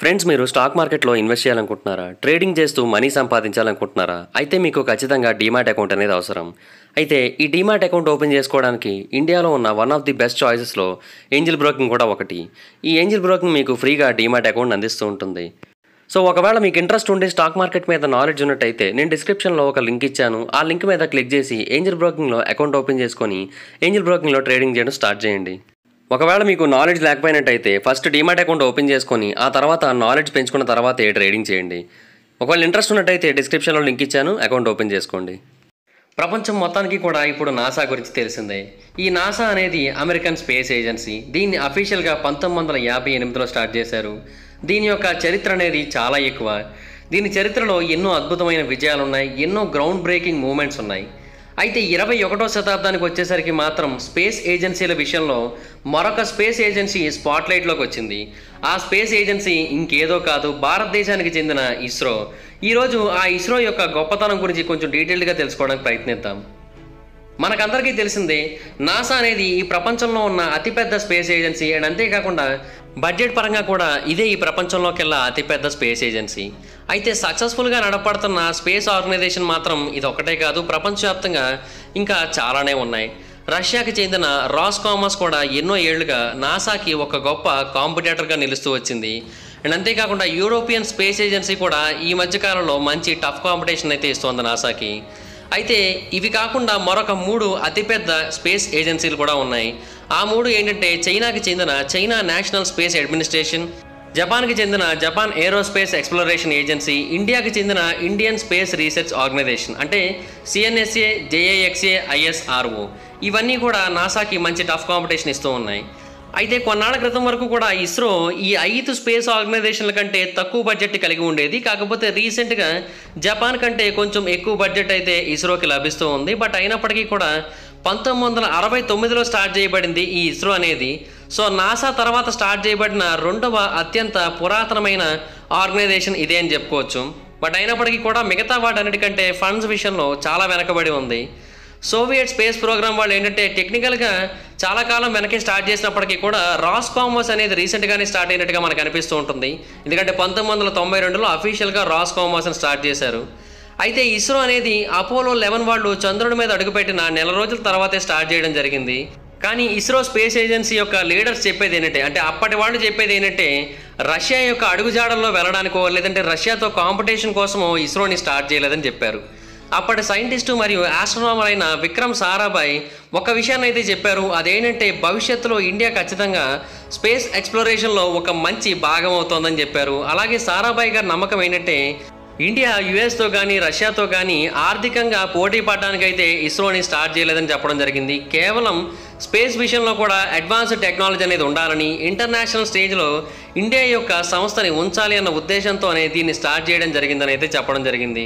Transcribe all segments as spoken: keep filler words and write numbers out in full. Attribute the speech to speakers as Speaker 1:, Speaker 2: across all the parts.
Speaker 1: Friends, మీరు stock మార్కెట్లో invest చేయాలనుకుంటున్నారా? ట్రేడింగ్ చేస్తూ మనీ సంపాదించాలనుకుంటున్నారా? అయితే మీకు ఖచ్చితంగా డీమాట్ అకౌంట్ అనేది అవసరం. అయితే ఈ డీమాట్ అకౌంట్ ఓపెన్ చేసుకోవడానికి ఇండియాలో ఉన్న వన్ ఆఫ్ ది బెస్ట్ చాయిసెస్లో ఏంజిల్ బ్రోకింగ్ కూడా ఒకటి. ఈ ఏంజిల్ బ్రోకింగ్ మీకు ఫ్రీగా డీమాట్ అకౌంట్ అందిస్తూ ఉంటుంది. సో ఒకవేళ మీకు ఇంట్రెస్ట్ ఉండి స్టాక్ మార్కెట్ మీద నాలెడ్జ్ ఉన్నట్టయితే నేను డిస్క్రిప్షన్లో ఒక లింక్ ఇచ్చాను. ఆ లింక్ మీద క్లిక్ చేసి ఏంజిల్ బ్రోకింగ్లో అకౌంట్ ఓపెన్ చేసుకొని ఏంజిల్ బ్రోకింగ్లో ట్రేడింగ్ చేయడం స్టార్ట్ చేయండి. ఒకవేళ మీకు నాలెడ్జ్ లేకపోయినట్టయితే ఫస్ట్ డీమాట్ అకౌంట్ ఓపెన్ చేసుకొని ఆ తర్వాత నాలెడ్జ్ పెంచుకున్న తర్వాతే ట్రేడింగ్ చేయండి. ఒకవేళ ఇంట్రెస్ట్ ఉన్నట్టయితే డిస్క్రిప్షన్లో లింక్ ఇచ్చాను, అకౌంట్ ఓపెన్ చేసుకోండి. ప్రపంచం మొత్తానికి కూడా ఇప్పుడు నాసా గురించి తెలిసిందే. ఈ నాసా అనేది అమెరికన్ స్పేస్ ఏజెన్సీ. దీన్ని అఫీషియల్గా పంతొమ్మిది వందల యాభై ఎనిమిదిలో స్టార్ట్ చేశారు. దీని యొక్క చరిత్ర అనేది చాలా ఎక్కువ. దీని చరిత్రలో ఎన్నో అద్భుతమైన విజయాలు ఉన్నాయి, ఎన్నో గ్రౌండ్ బ్రేకింగ్ మూమెంట్స్ ఉన్నాయి. అయితే ఇరవై ఒకటో శతాబ్దానికి వచ్చేసరికి మాత్రం స్పేస్ ఏజెన్సీల విషయంలో మరొక స్పేస్ ఏజెన్సీ స్పాట్లైట్లోకి వచ్చింది. ఆ స్పేస్ ఏజెన్సీ ఇంకేదో కాదు, భారతదేశానికి చెందిన ఇస్రో. ఈరోజు ఆ ఇస్రో యొక్క గొప్పతనం గురించి కొంచెం డీటెయిల్డ్గా తెలుసుకోవడానికి ప్రయత్నిద్దాం. మనకందరికీ తెలిసిందే, నాసా అనేది ఈ ప్రపంచంలో ఉన్న అతిపెద్ద స్పేస్ ఏజెన్సీ. అండ్ అంతేకాకుండా బడ్జెట్ పరంగా కూడా ఇదే ఈ ప్రపంచంలోకెల్లా అతిపెద్ద స్పేస్ ఏజెన్సీ. అయితే సక్సెస్ఫుల్గా నడపడుతున్న స్పేస్ ఆర్గనైజేషన్ మాత్రం ఇది ఒకటే కాదు, ప్రపంచవ్యాప్తంగా ఇంకా చాలానే ఉన్నాయి. రష్యాకి చెందిన రాస్కామస్ కూడా ఎన్నో ఏళ్లుగా నాసాకి ఒక గొప్ప కాంపిటేటర్గా నిలుస్తూ వచ్చింది. అండ్ అంతేకాకుండా యూరోపియన్ స్పేస్ ఏజెన్సీ కూడా ఈ మధ్యకాలంలో మంచి టఫ్ కాంపిటీషన్ అయితే ఇస్తోంది నాసాకి. అయితే ఇవి కాకుండా మరొక మూడు అతిపెద్ద స్పేస్ ఏజెన్సీలు కూడా ఉన్నాయి. ఆ మూడు ఏంటంటే చైనాకి చెందిన చైనా నేషనల్ స్పేస్ అడ్మినిస్ట్రేషన్, జపాన్కి చెందిన జపాన్ ఏరోస్పేస్ ఎక్స్ప్లోరేషన్ ఏజెన్సీ, ఇండియాకి చెందిన ఇండియన్ స్పేస్ రీసెర్చ్ ఆర్గనైజేషన్ అంటే సిఎన్ఎస్ఏ, జేఏఎక్స్ఏ, ఐఎస్ఆర్ఓ. ఇవన్నీ కూడా నాసాకి మంచి టఫ్ కాంపిటీషన్ ఇస్తూ ఉన్నాయి. అయితే కొన్నాళ్ల క్రితం వరకు కూడా ఇస్రో ఈ ఐదు స్పేస్ ఆర్గనైజేషన్ల కంటే తక్కువ బడ్జెట్ కలిగి ఉండేది. కాకపోతే రీసెంట్గా జపాన్ కంటే కొంచెం ఎక్కువ బడ్జెట్ అయితే ఇస్రోకి లభిస్తూ ఉంది. బట్ అయినప్పటికీ కూడా పంతొమ్మిది వందల అరవై తొమ్మిదిలో స్టార్ట్ చేయబడింది ఈ ఇస్రో అనేది. సో నాసా తర్వాత స్టార్ట్ చేయబడిన రెండవ అత్యంత పురాతనమైన ఆర్గనైజేషన్ ఇదే అని చెప్పుకోవచ్చు. బట్ అయినప్పటికీ కూడా మిగతా వాటన్నిటికంటే ఫండ్స్ విషయంలో చాలా వెనకబడి ఉంది. సోవియట్ స్పేస్ ప్రోగ్రామ్ వాళ్ళు ఏంటంటే టెక్నికల్గా చాలా కాలం వెనకే స్టార్ట్ చేసినప్పటికీ కూడా రాస్కామస్ అనేది రీసెంట్గానే స్టార్ట్ అయినట్టుగా మనకు అనిపిస్తూ ఉంటుంది. ఎందుకంటే పంతొమ్మిది వందల తొంభై రెండులో అఫీషియల్గా రాస్కామస్ని స్టార్ట్ చేశారు. అయితే ఇస్రో అనేది అపోలో లెవెన్ వాళ్ళు చంద్రుడి మీద అడుగుపెట్టిన నెల రోజుల తర్వాతే స్టార్ట్ చేయడం జరిగింది. కానీ ఇస్రో స్పేస్ ఏజెన్సీ యొక్క లీడర్స్ చెప్పేది ఏంటంటే అంటే అప్పటి వాళ్ళు చెప్పేది ఏంటంటే రష్యా యొక్క అడుగుజాడల్లో వెళ్ళడానికో లేదంటే రష్యాతో కాంపిటీషన్ కోసమో ఇస్రోని స్టార్ట్ చేయలేదని చెప్పారు. అప్పటి సైంటిస్టు మరియు ఆస్ట్రోనామర్ అయిన విక్రమ్ సారాభాయ్ ఒక విషయాన్ని అయితే చెప్పారు. అదేంటంటే భవిష్యత్తులో ఇండియా ఖచ్చితంగా స్పేస్ ఎక్స్ప్లోరేషన్లో ఒక మంచి భాగం అవుతోందని చెప్పారు. అలాగే సారాభాయ్ గారి నమ్మకం ఏంటంటే ఇండియా యుఎస్తో కానీ రష్యాతో కానీ ఆర్థికంగా పోటీ పడడానికి అయితే ఇస్రోని స్టార్ట్ చేయలేదని చెప్పడం జరిగింది. కేవలం స్పేస్ విషయంలో కూడా అడ్వాన్స్డ్ టెక్నాలజీ అనేది ఉండాలని, ఇంటర్నేషనల్ స్టేజ్లో ఇండియా యొక్క సంస్థని ఉంచాలి అన్న ఉద్దేశంతోనే దీన్ని స్టార్ట్ చేయడం జరిగిందని అయితే చెప్పడం జరిగింది.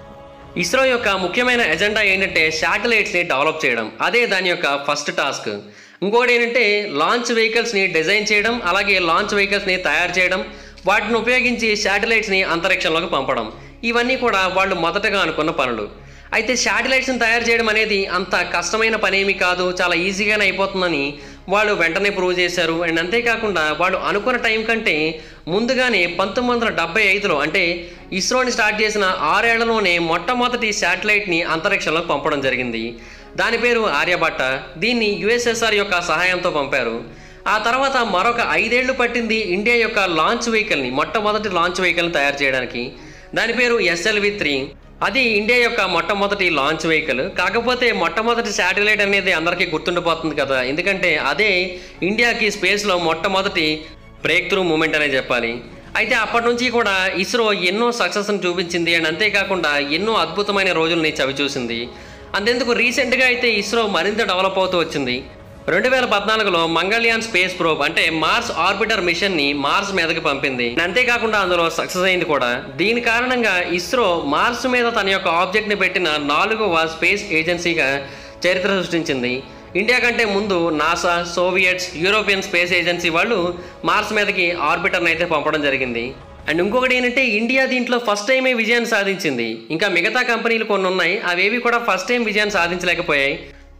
Speaker 1: ఇస్రో యొక్క ముఖ్యమైన ఎజెండా ఏంటంటే శాటిలైట్స్ని డెవలప్ చేయడం, అదే దాని యొక్క ఫస్ట్ టాస్క్. ఇంకోటి ఏంటంటే లాంచ్ వెహికల్స్ని డిజైన్ చేయడం, అలాగే లాంచ్ వెహికల్స్ని తయారు చేయడం, వాటిని ఉపయోగించి శాటిలైట్స్ని అంతరిక్షంలోకి పంపడం. ఇవన్నీ కూడా వాళ్ళు మొదటగా అనుకున్న పనులు. అయితే శాటిలైట్స్ని తయారు చేయడం అనేది అంత కష్టమైన పనేమి కాదు, చాలా ఈజీగానే అయిపోతుందని వాళ్ళు వెంటనే ప్రూవ్ చేశారు. అండ్ అంతేకాకుండా వాళ్ళు అనుకున్న టైం కంటే ముందుగానే పంతొమ్మిది వందల డెబ్బై ఐదులో అంటే ఇస్రోని స్టార్ట్ చేసిన ఆరేళ్లలోనే మొట్టమొదటి శాటిలైట్ని అంతరిక్షంలోకి పంపడం జరిగింది. దాని పేరు ఆర్యభట్ట. దీన్ని యుఎస్ఎస్ఆర్ యొక్క సహాయంతో పంపారు. ఆ తర్వాత మరొక ఐదేళ్లు పట్టింది ఇండియా యొక్క లాంచ్ వెహికల్ని, మొట్టమొదటి లాంచ్ వెహికల్ని తయారు చేయడానికి. దాని పేరు ఎస్ఎల్వి త్రీ. అది ఇండియా యొక్క మొట్టమొదటి లాంచ్ వెహికల్. కాకపోతే మొట్టమొదటి శాటిలైట్ అనేది అందరికీ గుర్తుండిపోతుంది కదా, ఎందుకంటే అదే ఇండియాకి స్పేస్లో మొట్టమొదటి బ్రేక్ త్రూ మూమెంట్ అనే చెప్పాలి. అయితే అప్పటి నుంచి కూడా ఇస్రో ఎన్నో సక్సెస్ని చూపించింది. అండ్ అంతేకాకుండా ఎన్నో అద్భుతమైన రోజుల్ని చవిచూసింది. అంతెందుకు రీసెంట్గా అయితే ఇస్రో మరింత డెవలప్ అవుతూ వచ్చింది. రెండు వేల పద్నాలుగులో మంగళయాన్ స్పేస్ ప్రోబ్ అంటే మార్స్ ఆర్బిటర్ మిషన్ని మార్స్ మీదకి పంపింది. అంతేకాకుండా అందులో సక్సెస్ అయింది కూడా. దీని కారణంగా ఇస్రో మార్స్ మీద తన యొక్క ఆబ్జెక్ట్ని పెట్టిన నాలుగవ స్పేస్ ఏజెన్సీగా చరిత్ర సృష్టించింది. ఇండియా కంటే ముందు NASA, Soviets, European Space Agency వాళ్ళు మార్స్ మీదకి ఆర్బిటర్ని అయితే పంపడం జరిగింది. అండ్ ఇంకొకటి ఏంటంటే ఇండియా దీంట్లో ఫస్ట్ టైమే విజయాన్ని సాధించింది. ఇంకా మిగతా కంపెనీలు కొన్ని ఉన్నాయి, అవేవి కూడా ఫస్ట్ టైం విజయాన్ని సాధించలేకపోయాయి.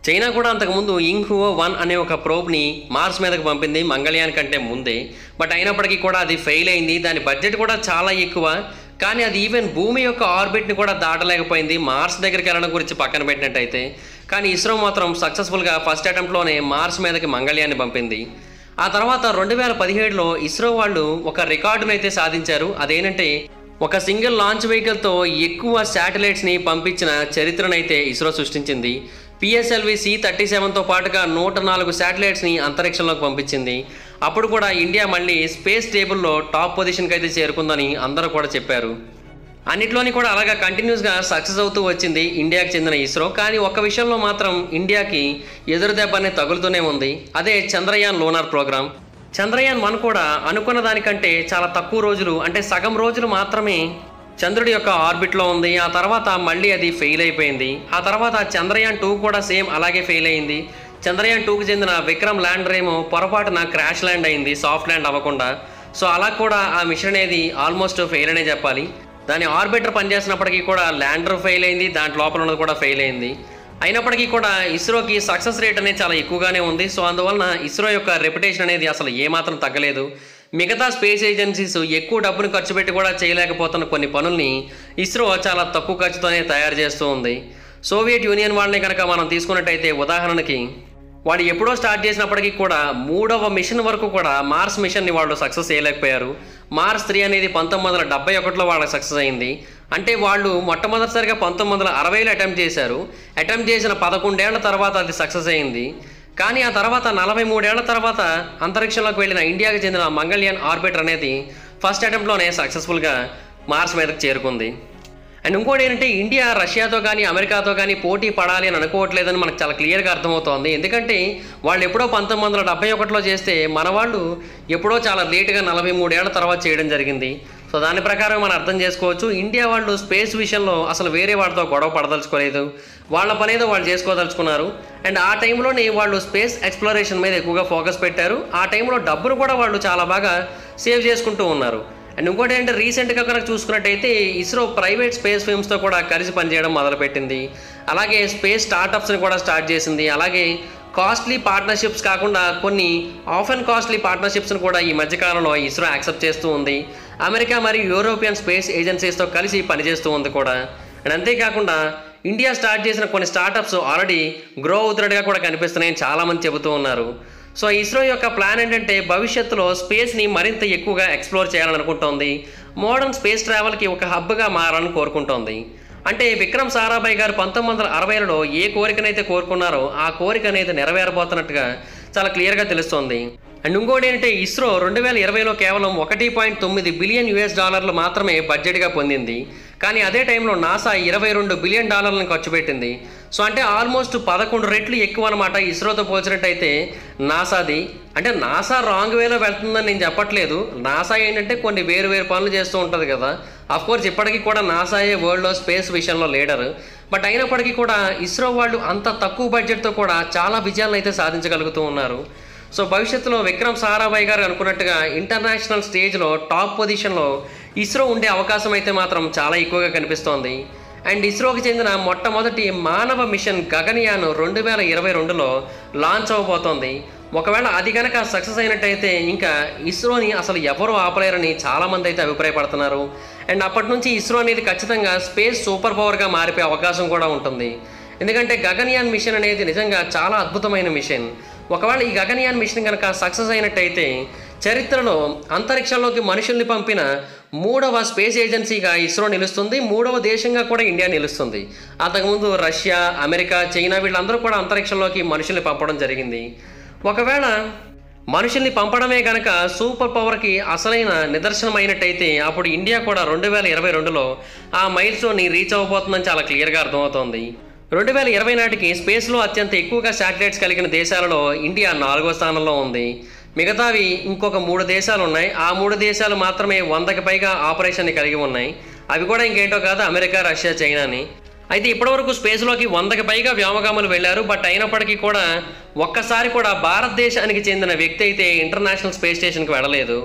Speaker 1: చైనా కూడా అంతకుముందు ఇంగ్హువో వన్ అనే ఒక ప్రోబ్ని మార్స్ మీదకు పంపింది మంగళయాన్ కంటే ముందే. బట్ అయినప్పటికీ కూడా అది ఫెయిల్ అయింది. దాని బడ్జెట్ కూడా చాలా ఎక్కువ, కానీ అది ఈవెన్ భూమి యొక్క ఆర్బిట్ని కూడా దాటలేకపోయింది, మార్స్ దగ్గరికి వెళ్ళడం గురించి పక్కన పెట్టినట్టయితే. కానీ ఇస్రో మాత్రం సక్సెస్ఫుల్గా ఫస్ట్ అటెంప్ట్లోనే మార్స్ మీదకి మంగళయాన్ని పంపింది. ఆ తర్వాత రెండు వేల పదిహేడులో ఇస్రో వాళ్ళు ఒక రికార్డును అయితే సాధించారు. అదేంటంటే ఒక సింగిల్ లాంచ్ వెహికల్తో ఎక్కువ శాటిలైట్స్ని పంపించిన చరిత్రనైతే ఇస్రో సృష్టించింది. పిఎస్ఎల్వి సి థర్టీ సెవెన్తో పాటుగా నూట నాలుగు శాటిలైట్స్ని అంతరిక్షంలోకి పంపించింది. అప్పుడు కూడా ఇండియా మళ్ళీ స్పేస్ టేబుల్లో టాప్ పొజిషన్కి అయితే చేరుకుందని అందరూ కూడా చెప్పారు. అన్నిట్లోని కూడా అలాగా కంటిన్యూస్గా సక్సెస్ అవుతూ వచ్చింది ఇండియాకి చెందిన ఇస్రో. కానీ ఒక్క విషయంలో మాత్రం ఇండియాకి ఎదురు దెబ్బ అనేది తగులుతూనే ఉంది. అదే Chandrayaan lunar programme. Chandrayaan one కూడా అనుకున్న దానికంటే చాలా తక్కువ రోజులు, అంటే సగం రోజులు మాత్రమే చంద్రుడి యొక్క ఆర్బిట్లో ఉంది. ఆ తర్వాత మళ్ళీ అది ఫెయిల్ అయిపోయింది. ఆ తర్వాత చంద్రయాన్ టూ కూడా సేమ్ అలాగే ఫెయిల్ అయింది. చంద్రయాన్ టూకి చెందిన విక్రమ్ ల్యాండర్ ఏమో పొరపాటున క్రాష్ ల్యాండ్ అయింది, సాఫ్ట్ ల్యాండ్ అవ్వకుండా. సో అలా కూడా ఆ మిషన్ అనేది ఆల్మోస్ట్ ఫెయిల్ అనే చెప్పాలి. దాని ఆర్బిటర్ పనిచేసినప్పటికీ కూడా ల్యాండర్ ఫెయిల్ అయింది, దాంట్లో లోపల ఉన్నది కూడా ఫెయిల్ అయింది. అయినప్పటికీ కూడా ఇస్రోకి సక్సెస్ రేట్ అనేది చాలా ఎక్కువగానే ఉంది. సో అందువలన ఇస్రో యొక్క రెప్యుటేషన్ అనేది అసలు ఏమాత్రం తగ్గలేదు. మిగతా స్పేస్ ఏజెన్సీస్ ఎక్కువ డబ్బును ఖర్చు పెట్టి కూడా చేయలేకపోతున్న కొన్ని పనుల్ని ఇస్రో చాలా తక్కువ ఖర్చుతోనే తయారు చేస్తూ ఉంది. సోవియట్ యూనియన్ వాళ్ళని కనుక మనం తీసుకున్నట్టయితే ఉదాహరణకి వాడు ఎప్పుడో స్టార్ట్ చేసినప్పటికీ కూడా మూడవ మిషన్ వరకు కూడా మార్స్ మిషన్ని వాళ్ళు సక్సెస్ చేయలేకపోయారు. మార్స్ త్రీ అనేది పంతొమ్మిది వందల డెబ్బై ఒకటిలో వాళ్ళకి సక్సెస్ అయింది. అంటే వాళ్ళు మొట్టమొదటిసారిగా పంతొమ్మిది వందల అరవైలో అటెంప్ట్ చేశారు. అటెంప్ట్ చేసిన పదకొండేళ్ల తర్వాత అది సక్సెస్ అయింది. కానీ ఆ తర్వాత నలభై మూడేళ్ల తర్వాత అంతరిక్షంలోకి వెళ్ళిన ఇండియాకి చెందిన మంగళయాన్ ఆర్బిటర్ అనేది ఫస్ట్ అటెంప్ట్లోనే సక్సెస్ఫుల్గా మార్స్ మీదకి చేరుకుంది. అండ్ ఇంకోటి ఏంటంటే ఇండియా రష్యాతో కానీ అమెరికాతో కానీ పోటీ పడాలి అని అనుకోవట్లేదని మనకు చాలా క్లియర్గా అర్థమవుతోంది. ఎందుకంటే వాళ్ళు ఎప్పుడో పంతొమ్మిది వందల డెబ్బై ఒకటిలో చేస్తే మన వాళ్ళు ఎప్పుడో చాలా లేటుగా నలభై మూడేళ్ల తర్వాత చేయడం జరిగింది. సో దాని ప్రకారం మనం అర్థం చేసుకోవచ్చు, ఇండియా వాళ్ళు స్పేస్ విషయంలో అసలు వేరే వాటితో గొడవ పడదలుచుకోలేదు. వాళ్ళ పనేదో వాళ్ళు చేసుకోదలుచుకున్నారు. అండ్ ఆ టైంలోనే వాళ్ళు స్పేస్ ఎక్స్ప్లోరేషన్ మీద ఎక్కువగా ఫోకస్ పెట్టారు. ఆ టైంలో డబ్బును కూడా వాళ్ళు చాలా బాగా సేవ్ చేసుకుంటూ ఉన్నారు. అండ్ ఇంకోటి ఏంటంటే రీసెంట్గా కనుక చూసుకున్నట్టయితే ఇస్రో ప్రైవేట్ స్పేస్ ఫిల్మ్స్తో కూడా కలిసి పనిచేయడం మొదలుపెట్టింది. అలాగే స్పేస్ స్టార్టప్స్ని కూడా స్టార్ట్ చేసింది. అలాగే కాస్ట్లీ పార్ట్నర్షిప్స్ కాకుండా కొన్ని ఆఫ్ అండ్ కాస్ట్లీ పార్ట్నర్షిప్స్ని కూడా ఈ మధ్యకాలంలో ఇస్రో యాక్సెప్ట్ చేస్తూ ఉంది. అమెరికా మరియు యూరోపియన్ స్పేస్ ఏజెన్సీస్తో కలిసి పనిచేస్తూ ఉంది కూడా. అండ్ అంతేకాకుండా ఇండియా స్టార్ట్ చేసిన కొన్ని స్టార్టప్స్ ఆల్రెడీ గ్రో అవుతున్నట్టుగా కూడా కనిపిస్తున్నాయని చాలామంది చెబుతూ ఉన్నారు. సో ఇస్రో యొక్క ప్లాన్ ఏంటంటే భవిష్యత్తులో స్పేస్ని మరింత ఎక్కువగా ఎక్స్ప్లోర్ చేయాలని అనుకుంటోంది. మోడర్న్ స్పేస్ ట్రావెల్కి ఒక హబ్గా మారాలని కోరుకుంటోంది. అంటే విక్రమ్ సారాభాయ్ గారు పంతొమ్మిది వందల అరవైలలో ఏ కోరికనైతే కోరుకున్నారో ఆ కోరిక అనేది నెరవేరబోతున్నట్టుగా చాలా క్లియర్గా తెలుస్తోంది. అండ్ ఇంకోటి ఏంటంటే ఇస్రో రెండు వేల ఇరవైలో కేవలం ఒకటి పాయింట్ తొమ్మిది బిలియన్ యుఎస్ డాలర్లు మాత్రమే బడ్జెట్గా పొందింది. కానీ అదే టైంలో నాసా ఇరవై రెండు బిలియన్ డాలర్లను ఖర్చు పెట్టింది. సో అంటే ఆల్మోస్ట్ పదకొండు రెట్లు ఎక్కువ అనమాట ఇస్రోతో పోల్చినట్టయితే నాసాది. అంటే నాసా రాంగ్ వేలో వెళ్తుందని నేను చెప్పట్లేదు. నాసా ఏంటంటే కొన్ని వేరు వేరు పనులు చేస్తూ ఉంటుంది కదా. అఫ్కోర్స్ ఇప్పటికీ కూడా నాసాయే వరల్డ్లో స్పేస్ విషయంలో లీడర్. బట్ అయినప్పటికీ కూడా ఇస్రో వాళ్ళు అంత తక్కువ బడ్జెట్తో కూడా చాలా విజయాలను అయితే సాధించగలుగుతూ ఉన్నారు. సో భవిష్యత్తులో విక్రమ్ సారాభాయ్ గారు అనుకున్నట్టుగా ఇంటర్నేషనల్ స్టేజ్లో టాప్ పొజిషన్లో ఇస్రో ఉండే అవకాశం అయితే మాత్రం చాలా ఎక్కువగా కనిపిస్తోంది. అండ్ ఇస్రోకి చెందిన మొట్టమొదటి మానవ మిషన్ గగన్యాన్ రెండు వేల ఇరవై రెండులో లాంచ్ అవ్వబోతోంది. ఒకవేళ అది కనుక సక్సెస్ అయినట్టయితే ఇంకా ఇస్రోని అసలు ఎవరు ఆపలేరని చాలామంది అయితే అభిప్రాయపడుతున్నారు. అండ్ అప్పటి నుంచి ఇస్రో అనేది ఖచ్చితంగా స్పేస్ సూపర్ పవర్గా మారిపోయే అవకాశం కూడా ఉంటుంది. ఎందుకంటే గగన్యాన్ మిషన్ అనేది నిజంగా చాలా అద్భుతమైన మిషన్. ఒకవేళ ఈ గగన్యాన్ మిషన్ కనుక సక్సెస్ అయినట్టయితే చరిత్రలో అంతరిక్షంలోకి మనుషుల్ని పంపిన మూడవ స్పేస్ ఏజెన్సీగా ఇస్రో నిలుస్తుంది. మూడవ దేశంగా కూడా ఇండియా నిలుస్తుంది. అంతకుముందు రష్యా, అమెరికా, చైనా వీళ్ళందరూ కూడా అంతరిక్షంలోకి మనుషుల్ని పంపడం జరిగింది. ఒకవేళ మనుషుల్ని పంపడమే కనుక సూపర్ పవర్కి అసలైన నిదర్శనం అయినట్టయితే అప్పుడు ఇండియా కూడా రెండు వేల ఇరవై రెండులో ఆ మైల్ స్టోన్ని రీచ్ అవ్వబోతుందని చాలా క్లియర్గా అర్థమవుతోంది. రెండు వేల ఇరవై నాటికి స్పేస్లో అత్యంత ఎక్కువగా శాటిలైట్స్ కలిగిన దేశాలలో ఇండియా నాలుగో స్థానంలో ఉంది. మిగతావి ఇంకొక మూడు దేశాలు ఉన్నాయి. ఆ మూడు దేశాలు మాత్రమే వందకి పైగా ఆపరేషన్ని కలిగి ఉన్నాయి. అవి కూడా ఇంకేంటో కాదు, అమెరికా, రష్యా, చైనాని. అయితే ఇప్పటివరకు స్పేస్లోకి వందకి పైగా వ్యోమగాములు వెళ్ళారు. బట్ అయినప్పటికీ కూడా ఒక్కసారి కూడా భారతదేశానికి చెందిన వ్యక్తి అయితే ఇంటర్నేషనల్ స్పేస్ స్టేషన్కి వెళ్ళలేదు.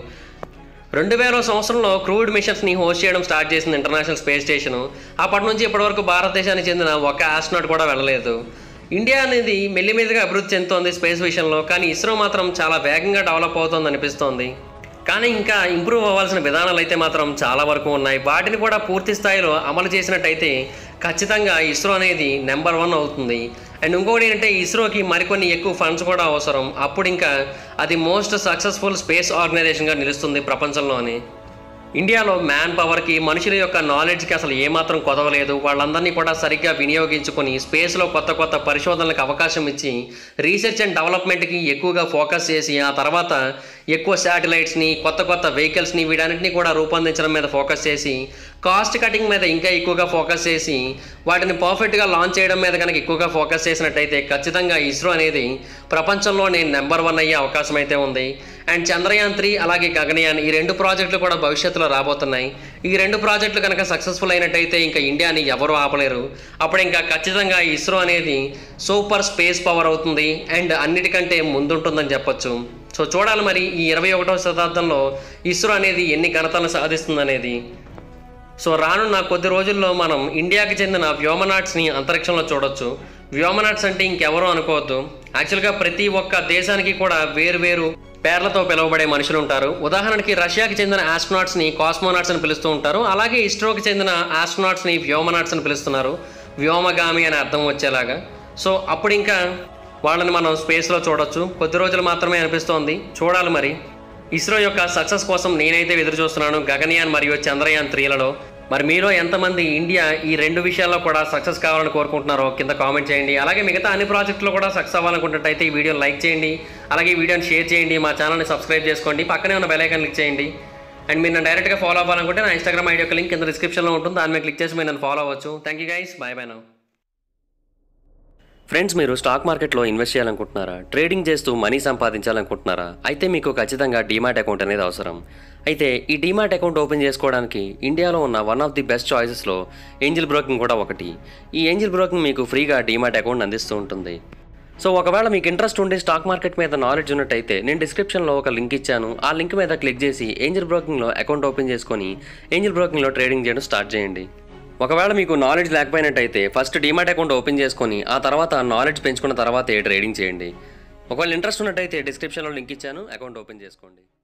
Speaker 1: రెండు వేల సంవత్సరంలో క్రూడ్ మిషన్స్ని హోస్ట్ చేయడం స్టార్ట్ చేసింది ఇంటర్నేషనల్ స్పేస్ స్టేషను. అప్పటి నుంచి ఇప్పటివరకు భారతదేశానికి చెందిన ఒక ఆస్ట్రోనాట్ కూడా వెళ్ళలేదు. ఇండియా అనేది మెల్లిమెల్లిగా అభివృద్ధి చెందుతోంది స్పేస్ విషయంలో, కానీ ఇస్రో మాత్రం చాలా వేగంగా డెవలప్ అవుతోంది అనిపిస్తోంది. కానీ ఇంకా ఇంప్రూవ్ అవ్వాల్సిన విధానాలు అయితే మాత్రం చాలా వరకు ఉన్నాయి. వాటిని కూడా పూర్తి స్థాయిలో అమలు చేసినట్టయితే ఖచ్చితంగా ఇస్రో అనేది నెంబర్ వన్ అవుతుంది. అండ్ ఇంకొకటి ఏంటంటే ఇస్రోకి మరికొన్ని ఎక్కువ ఫండ్స్ కూడా అవసరం. అప్పుడు ఇంకా అది మోస్ట్ సక్సెస్ఫుల్ స్పేస్ ఆర్గనైజేషన్గా నిలుస్తుంది ప్రపంచంలోని. ఇండియాలో మ్యాన్ పవర్కి, మనుషుల యొక్క నాలెడ్జ్కి అసలు ఏమాత్రం కొదవలేదు. వాళ్ళందరినీ కూడా సరిగ్గా వినియోగించుకొని స్పేస్లో కొత్త కొత్త పరిశోధనలకు అవకాశం ఇచ్చి రీసెర్చ్ అండ్ డెవలప్మెంట్కి ఎక్కువగా ఫోకస్ చేసి ఆ తర్వాత ఎక్కువ శాటిలైట్స్ని, కొత్త కొత్త వెహికల్స్ని వీటన్నిటిని కూడా రూపొందించడం మీద ఫోకస్ చేసి కాస్ట్ కటింగ్ మీద ఇంకా ఎక్కువగా ఫోకస్ చేసి వాటిని పర్ఫెక్ట్గా లాంచ్ చేయడం మీద కనుక ఎక్కువగా ఫోకస్ చేసినట్టయితే ఖచ్చితంగా ఇస్రో అనేది ప్రపంచంలోనే నెంబర్ వన్ అయ్యే అవకాశం అయితే ఉంది. అండ్ చంద్రయాన్ త్రీ అలాగే గగనయాన్ ఈ రెండు ప్రాజెక్టులు కూడా భవిష్యత్తులో రాబోతున్నాయి. ఈ రెండు ప్రాజెక్టులు కనుక సక్సెస్ఫుల్ అయినట్టయితే ఇంకా ఇండియాని ఎవరూ ఆపలేరు. అప్పుడు ఇంకా ఖచ్చితంగా ఇస్రో అనేది సూపర్ స్పేస్ పవర్ అవుతుంది అండ్ అన్నిటికంటే ముందుంటుందని చెప్పొచ్చు. సో చూడాలి మరి ఈ ఇరవై ఒకటవ శతాబ్దంలో ఇస్రో అనేది ఎన్ని ఘనతలను సాధిస్తుంది అనేది. సో రానున్న కొద్ది రోజుల్లో మనం ఇండియాకి చెందిన వ్యోమనాట్స్ని అంతరిక్షంలో చూడొచ్చు. వ్యోమనాట్స్ అంటే ఇంకెవరో అనుకోవద్దు, యాక్చువల్గా ప్రతి ఒక్క దేశానికి కూడా వేరు వేరు పేర్లతో పిలువబడే మనుషులు ఉంటారు. ఉదాహరణకి రష్యాకి చెందిన ఆస్ట్రోనాట్స్ని కాస్మోనాట్స్ అని పిలుస్తూ ఉంటారు. అలాగే ఇస్రోకి చెందిన ఆస్ట్రోనాట్స్ని వ్యోమనాట్స్ అని పిలుస్తున్నారు, వ్యోమగామి అని అర్థం వచ్చేలాగా. సో అప్పుడు ఇంకా వాళ్ళని మనం స్పేస్లో చూడొచ్చు. కొద్ది రోజులు మాత్రమే అనిపిస్తోంది, చూడాలి మరి. ఇస్రో యొక్క సక్సెస్ కోసం నేనైతే ఎదురు చూస్తున్నాను గగనయాన్ మరియు చంద్రయాన్ త్రీలలో. మరి మీలో ఎంతమంది ఇండియా ఈ రెండు విషయాల్లో కూడా సక్సెస్ కావాలని కోరుకుంటున్నారో కింద కామెంట్ చేయండి. అలాగే మిగతా అన్ని ప్రాజెక్టులు కూడా సక్సెస్ అవ్వాలనుకుంటున్నట్టయితే ఈ వీడియోని లైక్ చేయండి, అలాగే ఈ వీడియోని షేర్ చేయండి, మా ఛానల్ని సబ్స్క్రైబ్ చేసుకోండి, పక్కనే ఉన్న బెల్ ఐకాన్ క్లిక్ చేయండి. అండ్ మీరు నన్ను డైరెక్ట్గా ఫాలో అవ్వాలనుకుంటే నా ఇన్స్టాగ్రామ్ ఐడి యొక్క లింక్ కింద డిస్క్రిప్షన్లో ఉంటుంది, దాని మీద క్లిక్ చేసి మీరు నన్ను ఫాలో అవ్వచ్చు. Thank you guys, bye bye now. Friends, మీరు స్టాక్ మార్కెట్లో ఇన్వెస్ట్ చేయాలనుకుంటున్నారా? ట్రేడింగ్ చేస్తూ మనీ సంపాదించాలనుకుంటున్నారా? అయితే మీకు ఖచ్చితంగా డీమాట్ అకౌంట్ అనేది అవసరం. అయితే ఈ డీమాట్ అకౌంట్ ఓపెన్ చేసుకోవడానికి ఇండియాలో ఉన్న వన్ ఆఫ్ ది బెస్ట్ చాయిసెస్లో ఏంజిల్ బ్రోకింగ్ కూడా ఒకటి. ఈ ఏంజిల్ బ్రోకింగ్ మీకు ఫ్రీగా డీమాట్ అకౌంట్ అందిస్తూ ఉంటుంది. సో ఒకవేళ మీకు ఇంట్రెస్ట్ ఉండి స్టాక్ మార్కెట్ మీద నాలెడ్జ్ ఉన్నట్టయితే నేను డిస్క్రిప్షన్లో ఒక లింక్ ఇచ్చాను. ఆ లింక్ మీద క్లిక్ చేసి ఏంజిల్ బ్రోకింగ్లో అకౌంట్ ఓపెన్ చేసుకొని ఏంజిల్ బ్రోకింగ్లో ట్రేడింగ్ చేయడం స్టార్ట్ చేయండి. ఒకవేళ మీకు నాలెడ్జ్ లేకపోయినట్టయితే ఫస్ట్ డీమాట్ అకౌంట్ ఓపెన్ చేసుకొని ఆ తర్వాత నాలెడ్జ్ పెంచుకున్న తర్వాతే ట్రేడింగ్ చేయండి. ఒకవేళ ఇంట్రెస్ట్ ఉన్నట్టయితే డిస్క్రిప్షన్లో లింక్ ఇచ్చాను, అకౌంట్ ఓపెన్ చేసుకోండి.